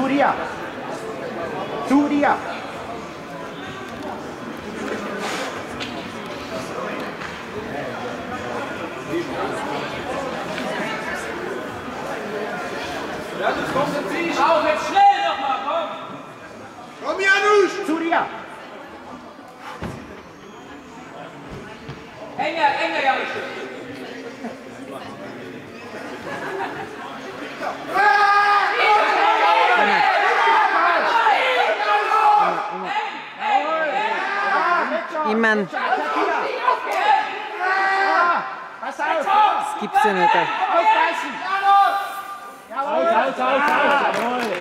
dir! Zu dir! Ja, jetzt konzentrier dich auf, jetzt schnell nochmal, komm! Komm, Janusz! Zu dir! Enger, Janusz! Iman, Pass auf! das gibt's ja nicht. Aufpassen! Jawohl! Aus!